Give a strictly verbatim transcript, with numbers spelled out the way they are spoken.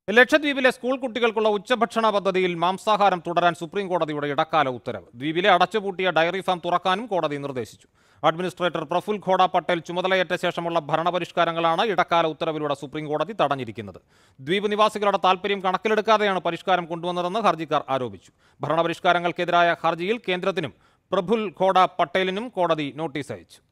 ലക്ഷദ്വീപിലെ സ്കൂൾ കുട്ടികൾക്കുള്ള ഉച്ചഭക്ഷണ പദ്ധതിയിൽ മാംസാഹാരം തുടരാൻ സുപ്രീം കോടതിയുടെ ഇടക്കാല ഉത്തരവ്. ദ്വീപിലെ അടച്ചുപൂട്ടിയ ഡയറി ഫാം തുറക്കാനും കോടതി നിർദ്ദേശിച്ചു. അഡ്മിനിസ്ട്രേറ്റർ പ്രഫുൽ ഖോഡ പട്ടേൽ ചുമതലയേറ്റ ശേഷമുള്ള ഭരണപരിഷ്കാരങ്ങളാണ് ഇടക്കാല ഉത്തരവിലൂടെ സുപ്രീം കോടതി തടഞ്ഞിരിക്കുന്നത്. ദ്വീപ് നിവാസികളുടെ താൽപര്യം കണക്കിലെടുക്കാതെയാണ് പരിഷ്കാരം കൊണ്ടുവന്നതെന്ന് ഹർജിക്കാർ ആരോപിച്ചു. ഭരണപരിഷ്കാരങ്ങൾക്കെതിരായ ഹർജിയിൽ കേന്ദ്രത്തിനും പ്രഫുൽ ഖോഡ പട്ടേലിനും കോടതി നോട്ടീസ് അയച്ചു.